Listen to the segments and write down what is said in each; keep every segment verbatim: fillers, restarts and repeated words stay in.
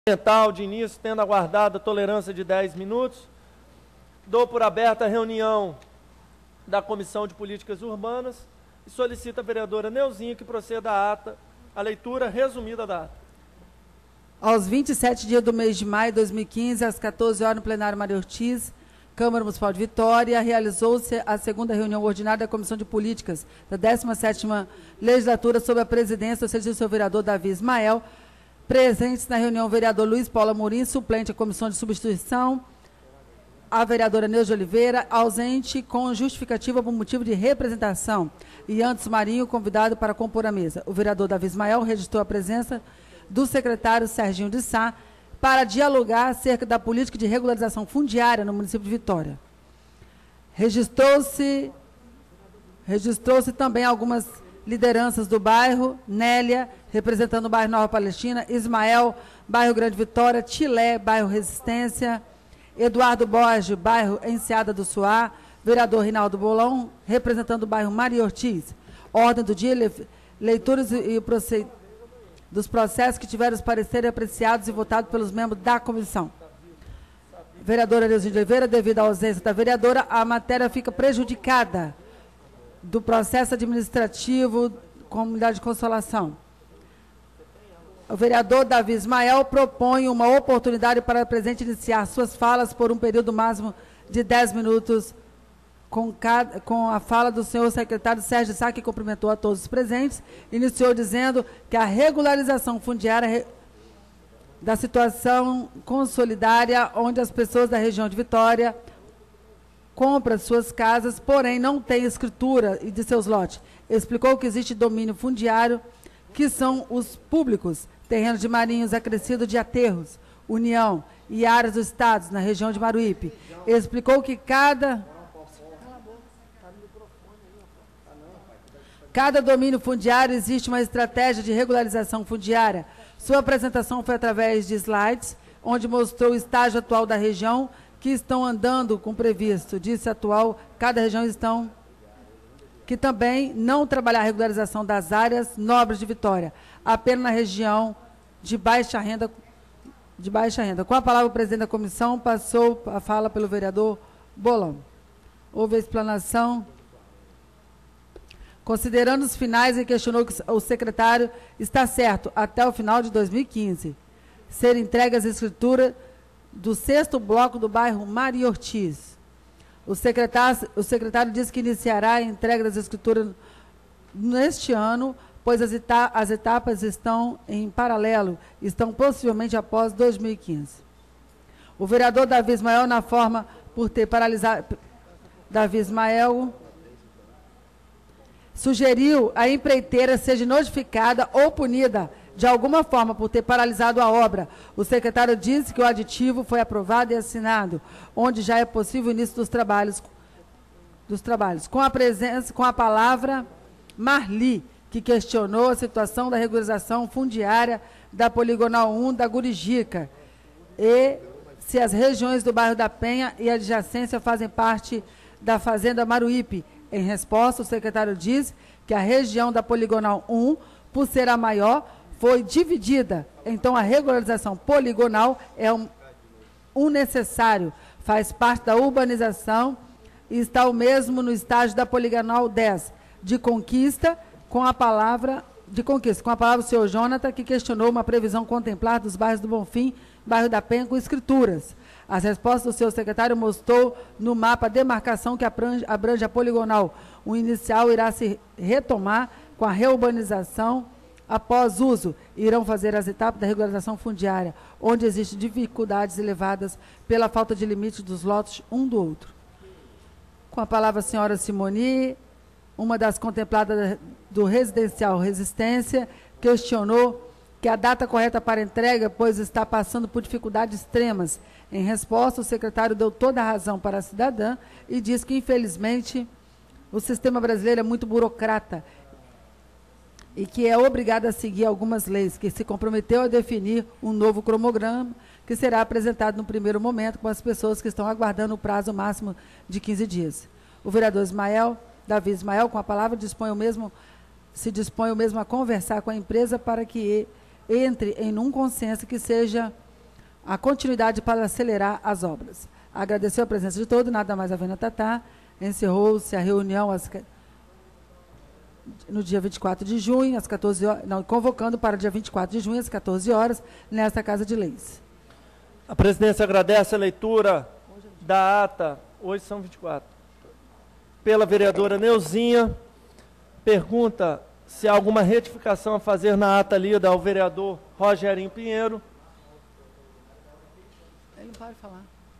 Mental de início, tendo aguardado a tolerância de dez minutos, dou por aberta a reunião da Comissão de Políticas Urbanas e solicito à vereadora Neuzinha que proceda à ata, a leitura resumida da ata. Aos vinte e sete dias do mês de maio de dois mil e quinze, às quatorze horas, no plenário Maria Ortiz, Câmara Municipal de Vitória, realizou-se a segunda reunião ordinária da Comissão de Políticas da décima sétima Legislatura, sob a presidência do excelentíssimo vereador Davi Ismael. Presentes na reunião o vereador Luiz Paulo Amorim, suplente à comissão de substituição, a vereadora Neuza Oliveira, ausente com justificativa por motivo de representação, e Antes Marinho, convidado para compor a mesa. O vereador Davi Ismael registrou a presença do secretário Serginho de Sá para dialogar acerca da política de regularização fundiária no município de Vitória. Registrou-se registrou-se também algumas lideranças do bairro: Nélia, representando o bairro Nova Palestina; Ismael, bairro Grande Vitória; Tilé, bairro Resistência; Eduardo Borges, bairro Enseada do Suá; vereador Rinaldo Bolão, representando o bairro Maria Ortiz. Ordem do dia, le, leituras e, e proce, dos processos que tiveram os pareceres apreciados e votados pelos membros da comissão. Vereadora Neuzinha de Oliveira, devido à ausência da vereadora, a matéria fica prejudicada do processo administrativo Comunidade de Consolação. O vereador Davi Ismael propõe uma oportunidade para o presidente iniciar suas falas por um período máximo de dez minutos, com, cada, com a fala do senhor secretário Sérgio Sá, que cumprimentou a todos os presentes. Iniciou dizendo que a regularização fundiária da situação consolidária, onde as pessoas da região de Vitória compra suas casas, porém não tem escritura de seus lotes. Explicou que existe domínio fundiário, que são os públicos, terrenos de marinhos acrescidos de aterros, União e áreas dos estados na região de Maruípe. Explicou que cada, cada domínio fundiário existe uma estratégia de regularização fundiária. Sua apresentação foi através de slides, onde mostrou o estágio atual da região, que estão andando com previsto, disse atual, cada região estão, que também não trabalhar a regularização das áreas nobres de Vitória, apenas na região de baixa renda, de baixa renda. Com a palavra, o presidente da comissão passou a fala pelo vereador Bolão. Houve a explanação. Considerando os finais, ele questionou que o secretário está certo até o final de dois mil e quinze ser entregue as escrituras do sexto bloco do bairro Maria Ortiz. O secretário, o secretário disse que iniciará a entrega das escrituras neste ano, pois as, eta as etapas estão em paralelo, estão possivelmente após dois mil e quinze. O vereador Davi Ismael, na forma por ter paralisado, Davi Ismael sugeriu a empreiteira seja notificada ou punida de alguma forma por ter paralisado a obra. O secretário disse que o aditivo foi aprovado e assinado, onde já é possível o início dos trabalhos, dos trabalhos. Com a presença, com a palavra, Marli, que questionou a situação da regularização fundiária da Poligonal um da Gurijica e se as regiões do bairro da Penha e adjacência fazem parte da Fazenda Maruípe. Em resposta, o secretário disse que a região da Poligonal um, por ser a maior, foi dividida. Então, a regularização poligonal é um, um necessário, faz parte da urbanização e está o mesmo no estágio da Poligonal dez, de conquista, com a palavra, de conquista, com a palavra o senhor Jonathan, que questionou uma previsão contemplar dos bairros do Bonfim, bairro da Penha, com escrituras. As respostas do senhor secretário mostrou no mapa a demarcação que abrange, abrange a poligonal. O inicial irá se retomar com a reurbanização. Após uso, irão fazer as etapas da regularização fundiária, onde existem dificuldades elevadas pela falta de limite dos lotes um do outro. Com a palavra a senhora Simoni, uma das contempladas do residencial Resistência, questionou que a data correta para entrega, pois está passando por dificuldades extremas. Em resposta, o secretário deu toda a razão para a cidadã e disse que, infelizmente, o sistema brasileiro é muito burocrata e que é obrigado a seguir algumas leis, que se comprometeu a definir um novo cronograma que será apresentado no primeiro momento com as pessoas que estão aguardando o prazo máximo de quinze dias. O vereador Ismael, Davi Ismael, com a palavra, dispõe o mesmo, se dispõe o mesmo a conversar com a empresa para que entre em um consenso que seja a continuidade para acelerar as obras. Agradeceu a presença de todos, nada mais havendo a tratar. Encerrou-se a reunião às, no dia vinte e quatro de junho, às quatorze horas, não, convocando para o dia vinte e quatro de junho, às quatorze horas, nesta Casa de Leis. A presidência agradece a leitura da ata, hoje são vinte e quatro, pela vereadora Neuzinha. Pergunta se há alguma retificação a fazer na ata lida ao vereador Rogerinho Pinheiro. Ele não pode falar.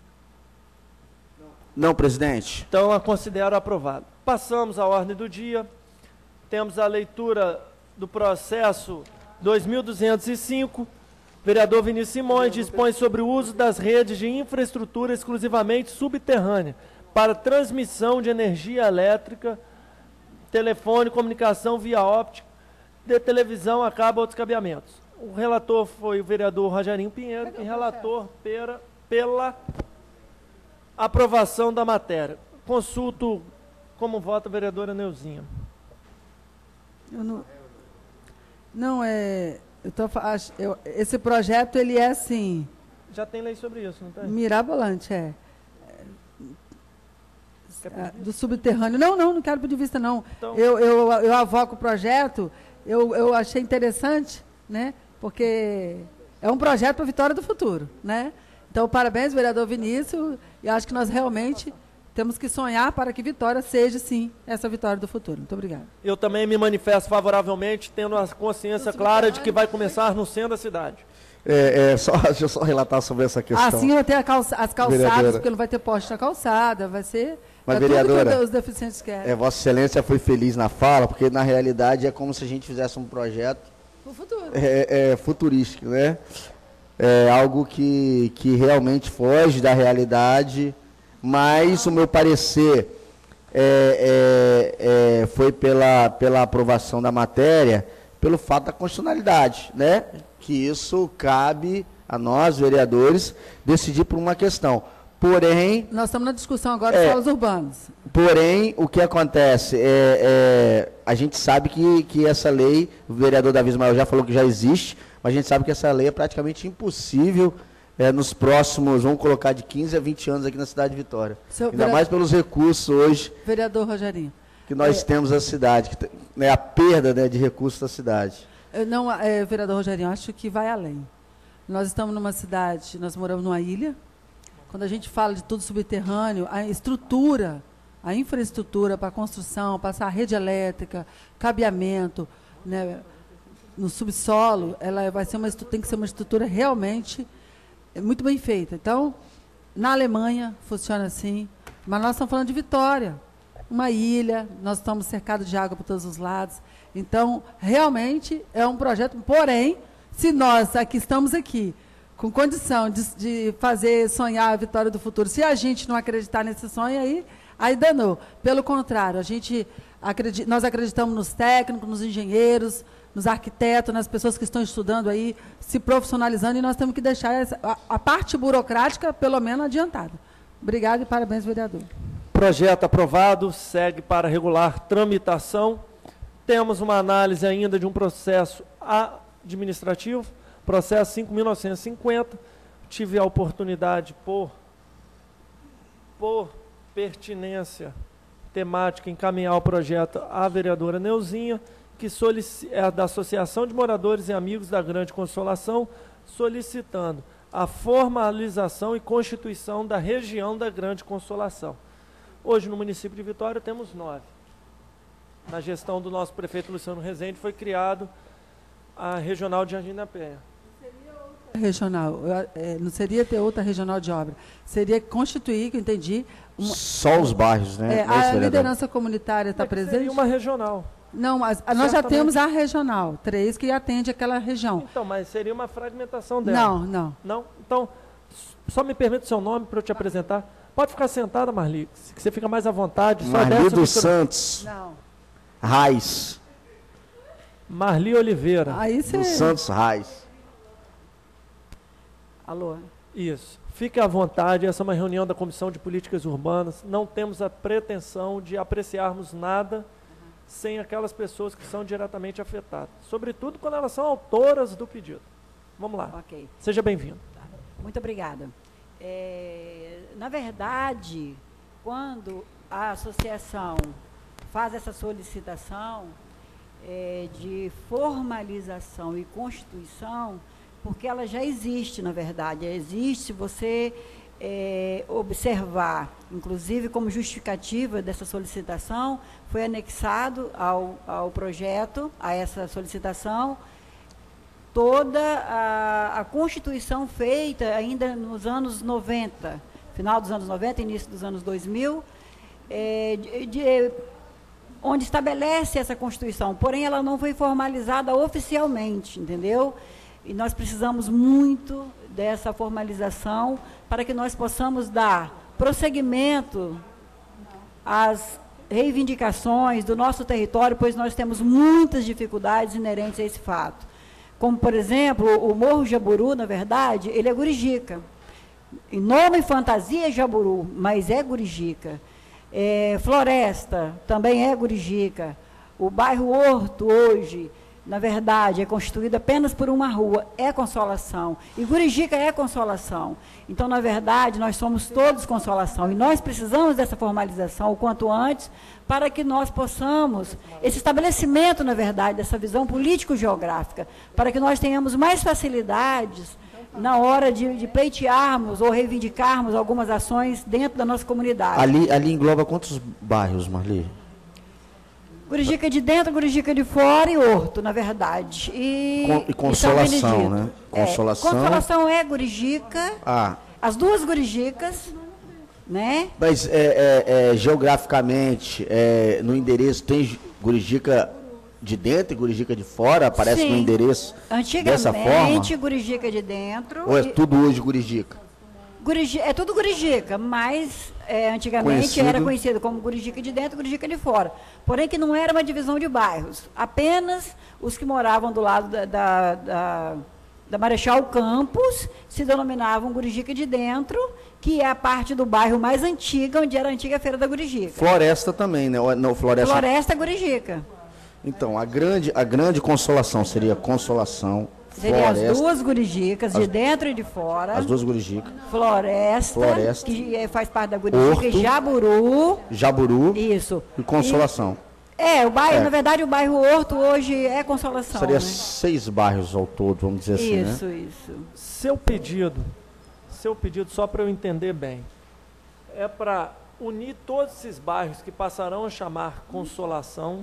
Não, presidente. Então, a considero aprovado. Passamos à ordem do dia. Temos a leitura do processo dois mil duzentos e cinco. Vereador Vinícius Simões dispõe sobre o uso das redes de infraestrutura exclusivamente subterrânea para transmissão de energia elétrica, telefone, comunicação via óptica, de televisão a cabo ou outros cabeamentos. O relator foi o vereador Rogerinho Pinheiro e relator pela, pela aprovação da matéria. Consulto como vota a vereadora Neuzinha. Eu não, não é... Eu tô, eu, esse projeto, ele é assim... Já tem lei sobre isso, não tem? Mirabolante, é. é do subterrâneo. Não, não, não quero pedir vista, não. Então, eu, eu, eu avoco o projeto, eu, eu achei interessante, né? Porque é um projeto para a vitória do futuro, né? Então, parabéns, vereador Vinícius, e acho que nós realmente temos que sonhar para que Vitória seja, sim, essa vitória do futuro. Muito obrigada. Eu também me manifesto favoravelmente, tendo a consciência clara de que vai começar no centro da cidade. É, é, só, deixa eu só relatar sobre essa questão. Assim vai ter a calça, as calçadas, vereadora. Porque não vai ter poste na calçada, vai ser... Mas, é vereadora, tudo que os deficientes querem. É, Vossa Excelência foi feliz na fala, porque na realidade é como se a gente fizesse um projeto o futuro. É, é, futurístico, né? É algo que, que realmente foge da realidade, mas o meu parecer é, é, é, foi pela, pela aprovação da matéria, pelo fato da constitucionalidade, né? Que isso cabe a nós, vereadores, decidir por uma questão. Porém... Nós estamos na discussão agora é, de solos urbanos. Porém, o que acontece, é, é, a gente sabe que, que essa lei, o vereador Davi Ismael já falou que já existe, mas a gente sabe que essa lei é praticamente impossível é, nos próximos, vamos colocar, de quinze a vinte anos aqui na cidade de Vitória. Seu Ainda vereador, mais pelos recursos hoje... Vereador Rogerinho. Que nós é, temos a cidade, que, né, a perda, né, de recursos da cidade. Eu não, é, vereador Rogerinho, acho que vai além. Nós estamos numa cidade, nós moramos numa ilha. Quando a gente fala de tudo subterrâneo, a estrutura, a infraestrutura para a construção, passar a rede elétrica, cabeamento, né, no subsolo, ela vai ser uma, tem que ser uma estrutura realmente muito bem feita. Então, na Alemanha funciona assim, mas nós estamos falando de Vitória, uma ilha, nós estamos cercados de água por todos os lados. Então, realmente é um projeto, porém, se nós aqui estamos aqui, com condição de, de fazer sonhar a vitória do futuro, se a gente não acreditar nesse sonho, aí, aí danou. Pelo contrário, a gente acredita, nós acreditamos nos técnicos, nos engenheiros, nos arquitetos, nas pessoas que estão estudando aí, se profissionalizando, e nós temos que deixar essa, a, a parte burocrática, pelo menos, adiantada. Obrigado e parabéns, vereador. Projeto aprovado, segue para regular tramitação. Temos uma análise ainda de um processo administrativo, processo cinco mil novecentos e cinquenta, tive a oportunidade, por, por pertinência temática, encaminhar o projeto à vereadora Neuzinha, que é da Associação de Moradores e Amigos da Grande Consolação, solicitando a formalização e constituição da região da Grande Consolação. Hoje, no município de Vitória, temos nove. Na gestão do nosso prefeito Luciano Rezende, foi criado a Regional de Jardim da Penha. Regional, é, não seria ter outra regional de obra, seria constituir, que eu entendi... Uma, Só os bairros, né? É, a vereador. Liderança comunitária está presente? Seria uma regional. Não, mas nós já temos a regional, três, que atende aquela região. Então, mas seria uma fragmentação dela. Não, não. Não? Então, só me permite o seu nome para eu te apresentar. Pode ficar sentada, Marli, que você fica mais à vontade. Só Marli dos Santos. Não. Raiz. Marli Oliveira. Aí você... Dos Santos Raiz. Alô? Isso. Fique à vontade, essa é uma reunião da Comissão de Políticas Urbanas. Não temos a pretensão de apreciarmos nada uhum. sem aquelas pessoas que são diretamente afetadas. Sobretudo quando elas são autoras do pedido. Vamos lá. Ok. Seja bem-vindo. Muito obrigada. É, na verdade, quando a associação faz essa solicitação é, de formalização e constituição, porque ela já existe, na verdade, existe, você é, observar, inclusive como justificativa dessa solicitação, foi anexado ao, ao projeto, a essa solicitação, toda a, a constituição feita ainda nos anos noventa, final dos anos noventa, início dos anos dois mil, é, de, de, onde estabelece essa Constituição, porém ela não foi formalizada oficialmente, entendeu? E nós precisamos muito dessa formalização para que nós possamos dar prosseguimento às reivindicações do nosso território, pois nós temos muitas dificuldades inerentes a esse fato. Como, por exemplo, o Morro Jaburu, na verdade, ele é Gurijica. Em nome e fantasia é Jaburu, mas é Gurijica. É, Floresta também é Gurijica. O bairro Horto, hoje, na verdade, é constituído apenas por uma rua, é Consolação. E Gurijica é Consolação. Então, na verdade, nós somos todos Consolação. E nós precisamos dessa formalização o quanto antes, para que nós possamos, esse estabelecimento, na verdade, dessa visão político-geográfica, para que nós tenhamos mais facilidades na hora de, de pleitearmos ou reivindicarmos algumas ações dentro da nossa comunidade. Ali, ali engloba quantos bairros, Marli? Gurijica de dentro, Gurijica de fora e Horto, na verdade. E, Com, e Consolação, e né? Consolação. É, Consolação é Gurijica. Ah. As duas Gurijicas, né? Mas é, é, é, geograficamente, é, no endereço, tem Gurijica de dentro e Gurijica de fora? Aparece Sim. no endereço dessa forma? Antigamente, Gurijica de dentro. Ou é e, tudo hoje Gurijica? Guriji, é tudo Gurijica, mas é, antigamente conhecido. Era conhecido como Gurijica de dentro e Gurijica de fora. Porém que não era uma divisão de bairros. Apenas os que moravam do lado da, da, da, da Marechal Campos se denominavam Gurijica de dentro, que é a parte do bairro mais antiga, onde era a antiga Feira da Gurijica. Floresta também, né? Não, Floresta... Floresta Gurijica. Então, a grande, a grande Consolação seria Consolação, Seria Floresta, as duas Gurijicas, as, de dentro e de fora. As duas Gurijicas. Floresta, Floresta, que é, faz parte da Gurijica, Horto, e Jaburu. Jaburu. Isso. E Consolação. E, é, o bairro, é. na verdade, o bairro Horto hoje é Consolação. Seria né? seis bairros ao todo, vamos dizer assim, isso, né? Isso, isso. Seu pedido, seu pedido, só para eu entender bem, é para unir todos esses bairros que passarão a chamar Consolação.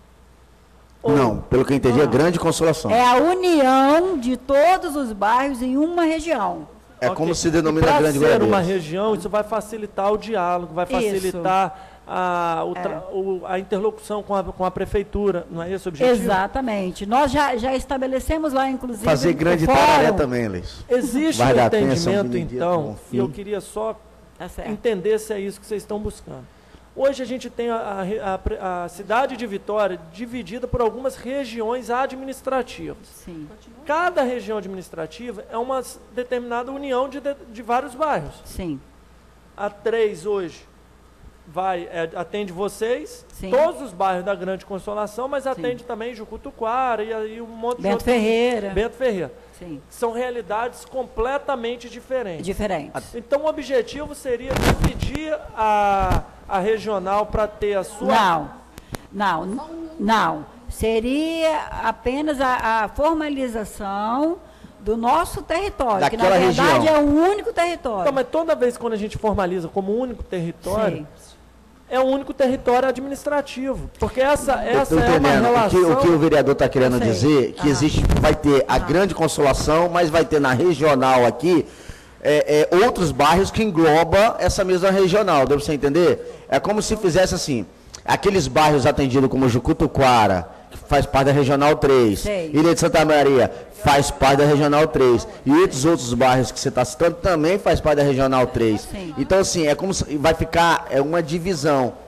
Não, pelo que eu entendi, é Grande Consolação. É a união de todos os bairros em uma região. É Okay. como se denomina Para Grande ser Goiabeiras. uma região, isso vai facilitar o diálogo, vai facilitar a, o tra- É. o, a interlocução com a, com a prefeitura, não é esse o objetivo? Exatamente. Nós já, já estabelecemos lá, inclusive, Fazer grande o fórum. Itaré também, Luiz. Existe Vai um dar atenção, entendimento, Benedito, então, Bonfim. e eu queria só Tá certo. entender se é isso que vocês estão buscando. Hoje a gente tem a, a, a cidade de Vitória dividida por algumas regiões administrativas. Sim. Cada região administrativa é uma determinada união de, de, de vários bairros. Sim. A três hoje vai, é, atende vocês, Sim. todos os bairros da Grande Consolação, mas atende também Jucutuquara e aí um monte de Bento outros- Ferreira. Bento Ferreira. Sim. São realidades completamente diferentes. Diferentes. Então o objetivo seria dividir a, a regional para ter a sua... Não, não, não. Seria apenas a, a formalização do nosso território, que na Daquela verdade região. é o único território. Então, mas toda vez quando a gente formaliza como único território, Sim. é o único território administrativo. Porque essa, Eu essa tô é uma entendendo. O relação... que, o que o vereador está querendo Eu sei. dizer que Ah. existe, vai ter a Grande Consolação, mas vai ter na regional aqui é, é, outros bairros que engloba essa mesma regional, deu para você entender? É como se fizesse assim, aqueles bairros atendidos como Jucutuquara, que faz parte da Regional três, Sei. Ilha de Santa Maria, faz parte da Regional três, e outros outros bairros que você está citando também faz parte da Regional três. Sim. Então, assim, é como se vai ficar é uma divisão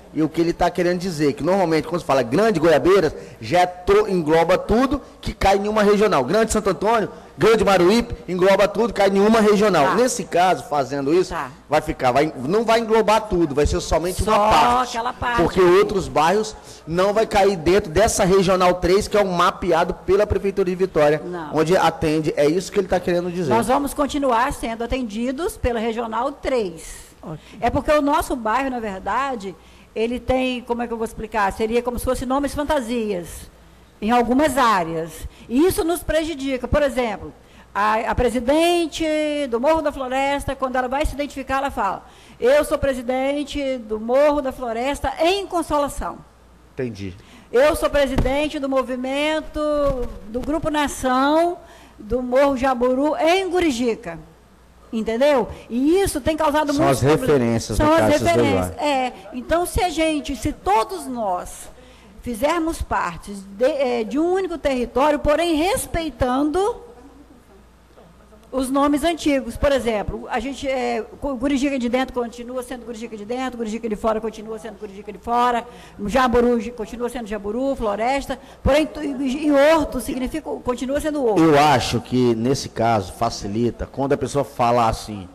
E o que ele está querendo dizer, que normalmente quando se fala Grande Goiabeiras, já to, engloba tudo que cai em uma regional. Grande Santo Antônio, Grande Maruípe, engloba tudo, cai em uma regional. Tá. Nesse caso, fazendo isso, Tá. vai ficar, vai, não vai englobar tudo, vai ser somente Só uma parte. aquela parte. Porque outros bairros não vai cair dentro dessa regional três, que é um mapeado pela Prefeitura de Vitória, Não. onde atende, é isso que ele está querendo dizer. Nós vamos continuar sendo atendidos pela Regional três. Ok. É porque o nosso bairro, na verdade, ele tem, como é que eu vou explicar? Seria como se fossem nomes fantasias em algumas áreas. E isso nos prejudica. Por exemplo, a, a presidente do Morro da Floresta, quando ela vai se identificar, ela fala: eu sou presidente do Morro da Floresta em Consolação. Entendi. Eu sou presidente do movimento do Grupo Nação do Morro Jaburu em Gurijica. Entendeu? E isso tem causado São muitos as referências, São no as caso, esses dois referências. bairros. É. Então, se a gente, se todos nós fizermos parte de, é, de um único território, porém respeitando os nomes antigos. Por exemplo, a gente, é, Gurijica de dentro continua sendo Gurijica de dentro, Gurijica de fora continua sendo Gurijica de fora, Jaburu continua sendo Jaburu, Floresta, porém, e Horto significa, continua sendo Horto. Eu acho que, nesse caso, facilita quando a pessoa fala assim,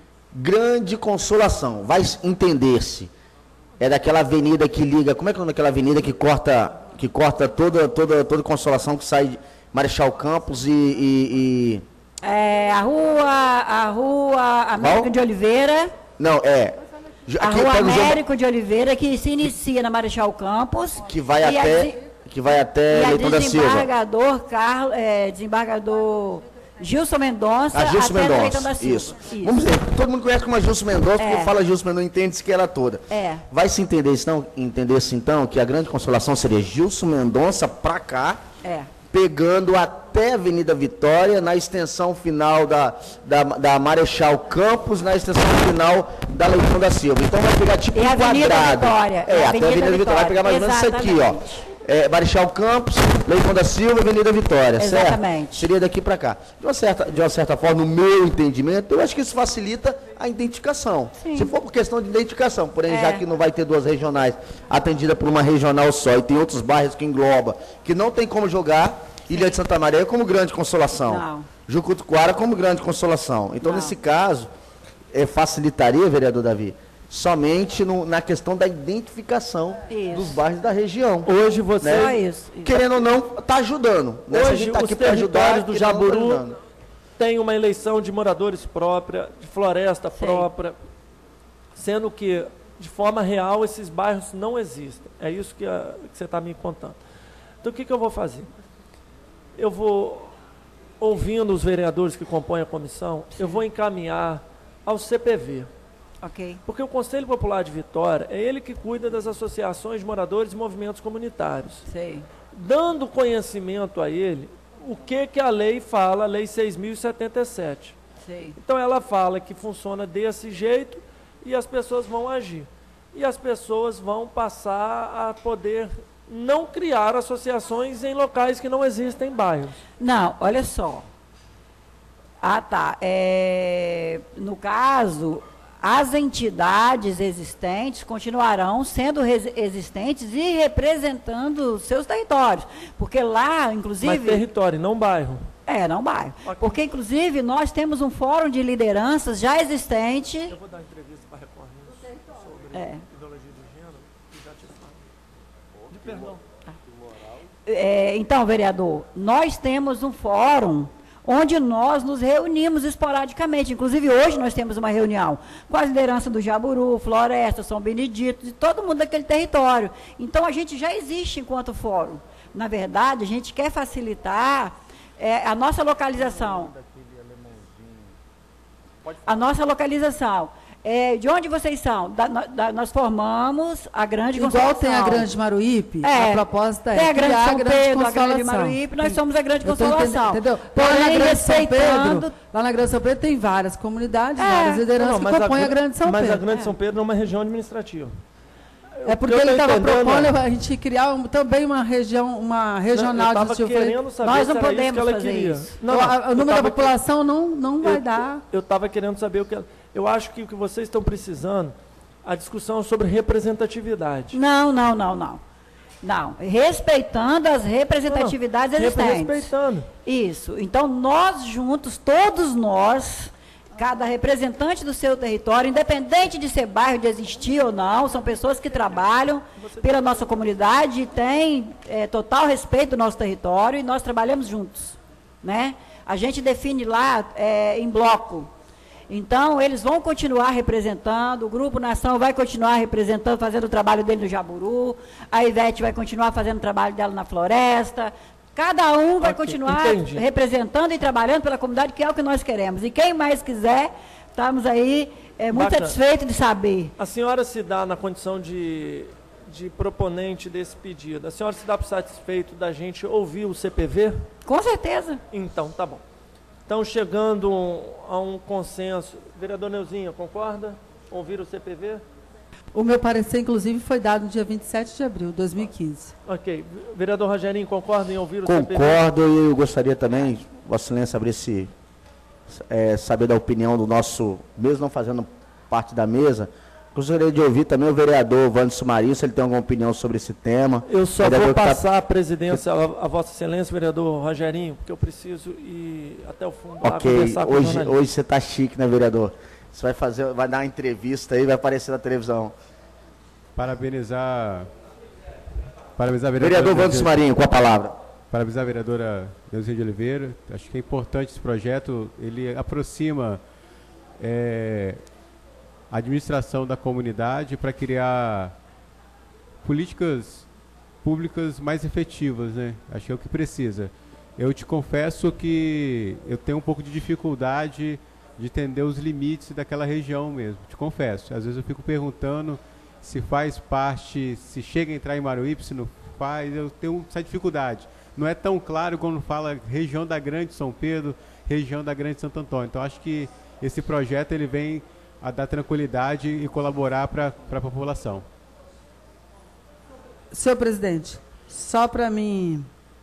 Grande Consolação, vai entender-se, é daquela avenida que liga, como é que é daquela avenida que corta, que corta toda, toda, toda Consolação, que sai de Marechal Campos e... e, e... É, a rua, a rua Américo Qual? de Oliveira, Não, é... a aqui rua pega o João- Américo de Oliveira, que se inicia na Marechal Campos. que vai e a até, desen- que vai até E a Leitão da Silva. desembargador, Carlos, é, desembargador Gilson Mendonça, A Gilson até Leitão da Mendonça, Silva. isso. Vamos dizer, todo mundo conhece como a Gilson Mendonça, É. porque fala Gilson Mendonça, entende-se que ela toda. É. Vai se entender isso, não? Entender-se então que a Grande Consolação seria Gilson Mendonça pra cá, É. pegando até a Avenida Vitória, na extensão final da, da, da Marechal Campos, na extensão final da Leitão da Silva. Então vai pegar tipo E um a Avenida quadrado. Vitória, É, e a até a Avenida Avenida Vitória. Vai pegar mais ou menos isso aqui, ó. Exatamente. É, Marechal Campos, Leitão da Silva, Avenida Vitória, certo? Exatamente. Seria daqui para cá. De uma, certa, de uma certa forma, no meu entendimento, eu acho que isso facilita a identificação. Sim. Se for por questão de identificação, porém, É. já que não vai ter duas regionais atendidas por uma regional só, e tem outros bairros que engloba, que não tem como jogar, Ilha de Santa Maria como Grande Consolação, Não. Jucutuquara como Grande Consolação. Então, Não. nesse caso, é, facilitaria, vereador Davi, somente no, na questão da identificação Isso. dos bairros da região. Hoje você, Né? Só isso. Querendo ou não, está ajudando. Né? Se a hoje gente tá os aqui para ajudar, territórios do querendo ou não, tá Jaburu ajudando. tem uma eleição de moradores própria, de floresta Sim. própria, sendo que, de forma real, esses bairros não existem. É isso que, a- que você está me contando. Então, o que, que eu vou fazer? Eu vou, ouvindo os vereadores que compõem a comissão, eu vou encaminhar ao C P V. Ok. Porque o Conselho Popular de Vitória é ele que cuida das associações de moradores e movimentos comunitários. Sei. Dando conhecimento a ele o que, que a lei fala, a Lei seis mil e setenta e sete. Sei. Então ela fala que funciona desse jeito e as pessoas vão agir. E as pessoas vão passar a poder não criar associações em locais que não existem bairros. Não, olha só. Ah, tá. É, no caso, as entidades existentes continuarão sendo res- existentes e representando seus territórios. Porque lá, Mas inclusive... território, não bairro. É, não bairro. Ok. Porque, inclusive, nós temos um fórum de lideranças já existente. Eu vou dar entrevista para a Record News sobre É. ideologia de gênero e já te falo. De perdão. É, então, vereador, nós temos um fórum onde nós nos reunimos esporadicamente. Inclusive, hoje nós temos uma reunião com a liderança do Jaburu, Floresta, São Benedito, de todo mundo daquele território. Então, a gente já existe enquanto fórum. Na verdade, a gente quer facilitar é, a nossa localização. A nossa localização. É, de onde vocês são? Da- da- nós formamos a Grande Igual Consolação. tem a Grande Maruípe, É. a proposta é Tem a Grande criar São a Grande Pedro, a Grande Consolação. Maruípe, nós somos a Grande Eu tô entendendo, Consolação. entendeu? Lá Porém, na Grande São respeitando... Pedro, lá na Grande São Pedro tem várias comunidades, É. várias lideranças Não, que mas compõem a, Gra- Grande São mas Pedro. a Grande São Pedro é uma região administrativa. É porque O que eu ele tô estava entendendo propondo é- a gente criar um- também uma região, uma regional eu estava de justiça. querendo saber Nós se não era isso podemos que ela fazer queria. isso. Não, Eu- não, a- o eu número da tava- população não, não vai eu, dar. Eu estava querendo saber o que ela... Eu acho que o que vocês estão precisando, A discussão sobre representatividade. Não, não, não, não. Não, respeitando as representatividades não, não. existentes. Respeitando. Isso. Então, nós juntos, todos nós, cada representante do seu território, independente de ser bairro, de existir ou não, são pessoas que trabalham pela nossa comunidade e têm é, total respeito do nosso território e nós trabalhamos juntos, né? A gente define lá é, em bloco. Então, eles vão continuar representando, o Grupo Nação vai continuar representando, fazendo o trabalho dele no Jaburu, a Ivete vai continuar fazendo o trabalho dela na floresta, cada um vai okay, continuar entendi. representando e trabalhando pela comunidade, que é o que nós queremos. E quem mais quiser, estamos aí é, muito Bacana. satisfeitos de saber. A senhora se dá na condição de, de proponente desse pedido, a senhora se dá por satisfeito da gente ouvir o C P V? Com certeza. Então, tá bom. Então, chegando a um consenso, vereador Neuzinha, concorda? Ouvir o C P V? O meu parecer, inclusive, foi dado no dia vinte e sete de abril de dois mil e quinze. Ok. Vereador Rogerinho, concorda em ouvir o C P V? Concordo, e eu gostaria também, Vossa Excelência, saber, se, é, saber da opinião do nosso, mesmo não fazendo parte da mesa, gostaria de ouvir também o vereador Wanderson Marinho, se ele tem alguma opinião sobre esse tema. Eu só vereador vou passar tá... a presidência a, a Vossa Excelência, vereador Rogerinho, porque eu preciso ir até o fundo lá okay. conversar com hoje, o hoje você está chique, né, vereador? Você vai fazer, vai dar uma entrevista aí, vai aparecer na televisão. Parabenizar... Parabenizar a vereadora... Vereador Wanderson Marinho, com a palavra. Parabenizar a vereadora Neuzinha de Oliveira. Acho que é importante esse projeto, ele aproxima... É, a administração da comunidade para criar políticas públicas mais efetivas, né? Acho que é o que precisa. Eu te confesso que eu tenho um pouco de dificuldade de entender os limites daquela região mesmo, te confesso. Às vezes eu fico perguntando se faz parte, se chega a entrar em Maruípe, se não faz, eu tenho essa dificuldade. Não é tão claro quando fala região da Grande São Pedro, região da Grande Santo Antônio. Então acho que esse projeto ele vem a dar tranquilidade e colaborar para a população. Senhor presidente, só para mim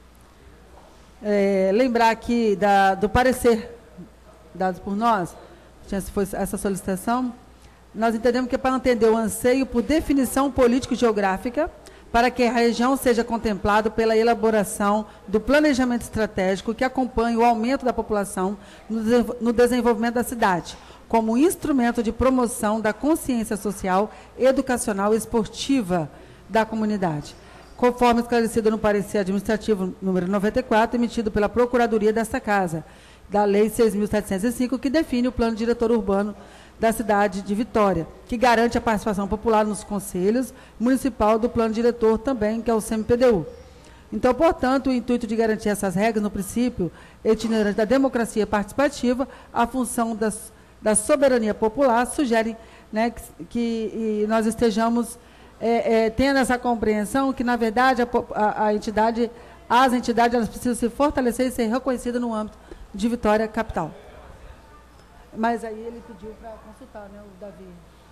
é, lembrar aqui da, do parecer dado por nós, tinha essa solicitação, nós entendemos que é para atender o anseio por definição político-geográfica para que a região seja contemplada pela elaboração do planejamento estratégico que acompanhe o aumento da população no desenvolvimento da cidade, como instrumento de promoção da consciência social, educacional e esportiva da comunidade, conforme esclarecido no parecer administrativo número noventa e quatro, emitido pela Procuradoria desta Casa, da Lei seis mil setecentos e cinco, que define o plano diretor urbano da cidade de Vitória, que garante a participação popular nos conselhos municipal do plano diretor também, que é o C M P D U. Então, portanto, o intuito de garantir essas regras no princípio itinerante da democracia participativa, a função das da soberania popular, sugere, né, que, que nós estejamos é, é, tendo essa compreensão que, na verdade, a, a, a entidade, as entidades elas precisam se fortalecer e ser reconhecidas no âmbito de Vitória capital. Mas aí ele pediu para consultar, né, o Davi.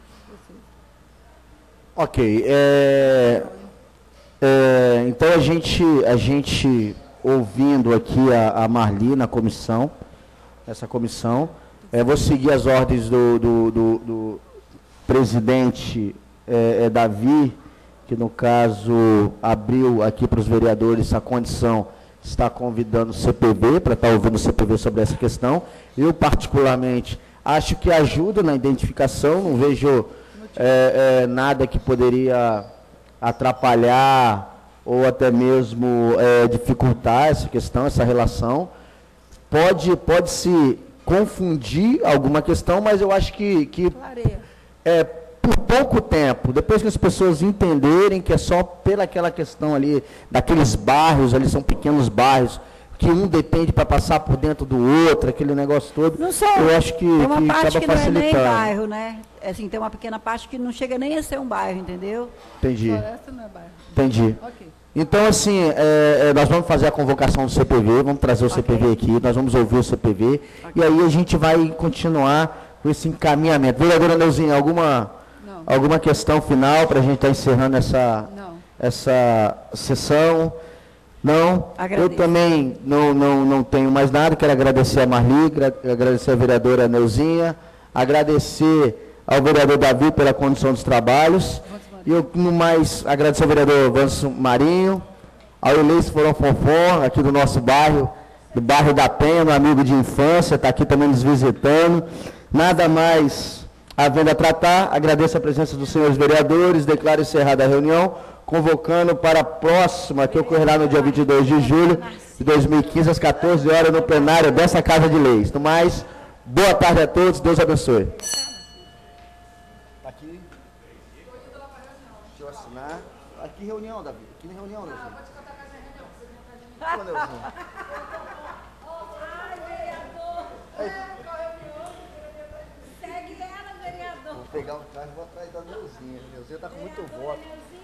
Ok. É, é, então, a gente, a gente, ouvindo aqui a, a Marli na comissão, essa comissão, É, vou seguir as ordens do, do, do, do presidente é, é, Davi, que no caso abriu aqui para os vereadores a condição, está convidando o C P V para estar ouvindo o C P V sobre essa questão. Eu, particularmente, acho que ajuda na identificação, não vejo é, é, nada que poderia atrapalhar ou até mesmo é, dificultar essa questão, essa relação. Pode, pode se confundir alguma questão, mas eu acho que, que é, por pouco tempo, depois que as pessoas entenderem que é só pela aquela questão ali, daqueles bairros, ali são pequenos bairros, que um depende para passar por dentro do outro, aquele negócio todo, não só, eu acho que, tem uma que parte acaba que não facilitando. É nem bairro, né? Assim, tem uma pequena parte que não chega nem a ser um bairro, entendeu? Entendi. Floresta não é bairro. Entendi. Ok. Então, assim, é, é, nós vamos fazer a convocação do C P V, vamos trazer o Okay. C P V aqui, nós vamos ouvir o C P V, okay. E aí a gente vai continuar com esse encaminhamento. Vereadora Neuzinha, alguma, alguma questão final para a gente estar tá encerrando essa, essa sessão? Não? Agradeço. Eu também não, não, não tenho mais nada, quero agradecer a Marli, agradecer a vereadora Neuzinha, agradecer ao vereador Davi pela condição dos trabalhos. E eu, no mais, agradecer ao vereador Vanso Marinho, ao Eleice Forão Fonfon, aqui do nosso bairro, do bairro da Penha, um amigo de infância, está aqui também nos visitando. Nada mais havendo a tratar, agradeço a presença dos senhores vereadores, declaro encerrada a reunião, convocando para a próxima, que ocorrerá no dia vinte e dois de julho de dois mil e quinze, às quatorze horas, no plenário dessa Casa de Leis. No mais, boa tarde a todos, Deus abençoe. Aqui. Deixa eu assinar. Aqui reunião, Davi. Aqui na reunião, Neuzinho. Pode contar com essa reunião. Ô, Neuzinho. Ai, vereador. Segue ela, vereador. Vou pegar o carro e vou atrás da Neuzinha. A Neuzinha está com muito voto.